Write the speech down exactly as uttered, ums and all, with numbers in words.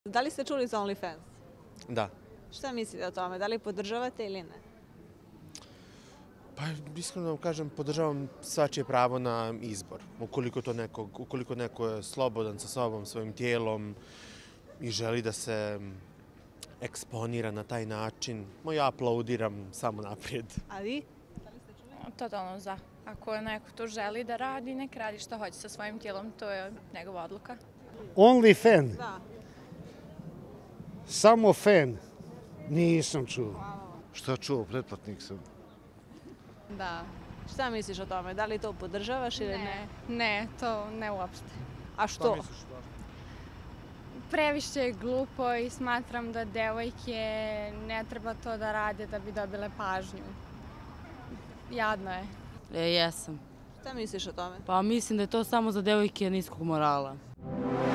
Da li ste čuli za OnlyFans? Da. Šta mislite o tome? Da li podržavate ili ne? Pa iskreno da vam kažem, podržavam svačije pravo na izbor. Ukoliko to nekog, ukoliko neko je slobodan sa sobom, svojim tijelom i želi da se eksponira na taj način, ja aplaudiram samo naprijed. A vi? Totalno za. Ako neko to želi da radi, nek radi što hoće sa svojim tijelom, to je njegova odluka. OnlyFans? Da. Samo fan? Nisam čuo. Šta čuo, pretplatnik sam. Da. Šta misliš o tome? Da li to podržavaš ili ne? Ne, ne, to ne uopšte. A što? Previše je glupo i smatram da devojke ne treba to da rade da bi dobile pažnju. Jadno je. E, jesam. Šta misliš o tome? Pa mislim da je to samo za devojke niskog morala.